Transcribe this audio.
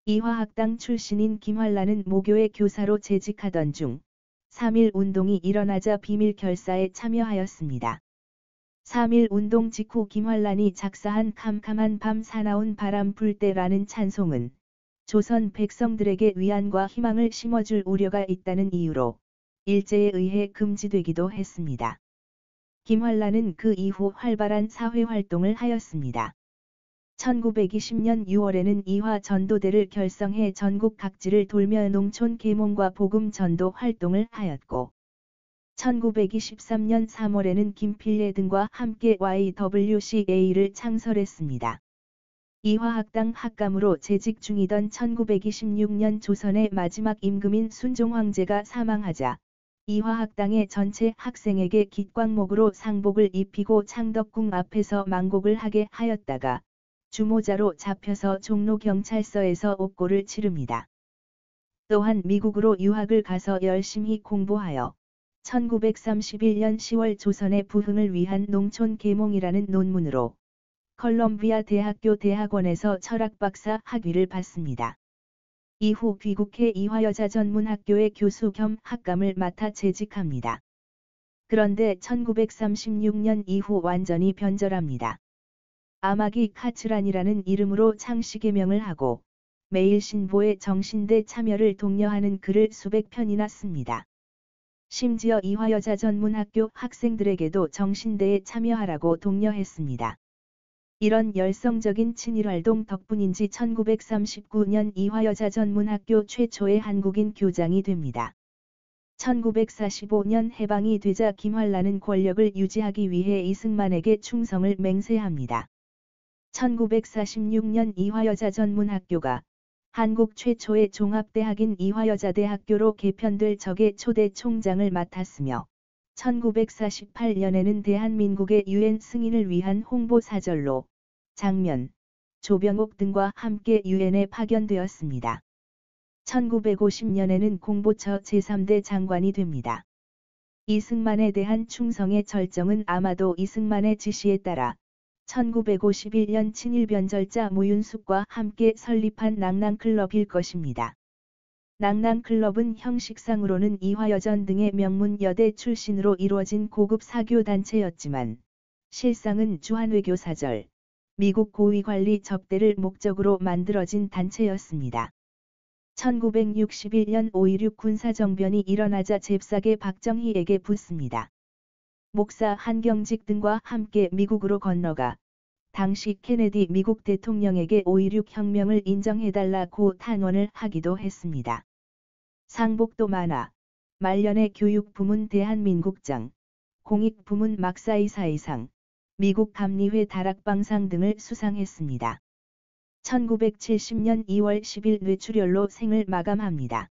이화학당 출신인 김환란은 모교의 교사로 재직하던 중 3.1 운동이 일어나자 비밀 결사에 참여하였습니다. 3.1 운동 직후 김환란이 작사한 캄캄한 밤 사나운 바람 불 때라는 찬송은 조선 백성들에게 위안과 희망을 심어줄 우려가 있다는 이유로 일제에 의해 금지되기도 했습니다. 김환란은 그 이후 활발한 사회활동을 하였습니다. 1920년 6월에는 이화 전도대를 결성해 전국 각지를 돌며 농촌 계몽과 복음 전도 활동을 하였고 1923년 3월에는 김필례 등과 함께 YWCA를 창설했습니다. 이화학당 학감으로 재직 중이던 1926년 조선의 마지막 임금인 순종황제가 사망하자 이화학당의 전체 학생에게 깃광목으로 상복을 입히고 창덕궁 앞에서 망곡을 하게 하였다가 주모자로 잡혀서 종로경찰서에서 옥고를 치릅니다. 또한 미국으로 유학을 가서 열심히 공부하여 1931년 10월 조선의 부흥을 위한 농촌 계몽이라는 논문으로 컬럼비아 대학교 대학원에서 철학박사 학위를 받습니다. 이후 귀국해 이화여자전문학교의 교수 겸 학감을 맡아 재직합니다. 그런데 1936년 이후 완전히 변절합니다. 아마기 카츠란이라는 이름으로 창시 개명을 하고 매일신보의 정신대 참여를 독려하는 글을 수백 편이나 씁니다. 심지어 이화여자전문학교 학생들에게도 정신대에 참여하라고 독려했습니다. 이런 열성적인 친일활동 덕분인지 1939년 이화여자전문학교 최초의 한국인 교장이 됩니다. 1945년 해방이 되자 김환란은 권력을 유지하기 위해 이승만에게 충성을 맹세합니다. 1946년 이화여자전문학교가 한국 최초의 종합대학인 이화여자대학교로 개편될 적의 초대 총장을 맡았으며 1948년에는 대한민국의 유엔 승인을 위한 홍보사절로 장면, 조병옥 등과 함께 유엔에 파견되었습니다. 1950년에는 공보처 제3대 장관이 됩니다. 이승만에 대한 충성의 절정은 아마도 이승만의 지시에 따라 1951년 친일변절자 모윤숙과 함께 설립한 낭낭클럽일 것입니다. 낭낭클럽은 형식상으로는 이화여전 등의 명문 여대 출신으로 이루어진 고급 사교단체였지만 실상은 주한외교사절, 미국 고위관리 접대를 목적으로 만들어진 단체였습니다. 1961년 5.16 군사정변이 일어나자 잽싸게 박정희에게 붙습니다. 목사 한경직 등과 함께 미국으로 건너가 당시 케네디 미국 대통령에게 5.16 혁명을 인정해달라고 탄원을 하기도 했습니다. 상복도 많아 말년의 교육부문 대한민국장, 공익부문 막사이사이상, 미국 감리회 다락방상 등을 수상했습니다. 1970년 2월 10일 뇌출혈로 생을 마감합니다.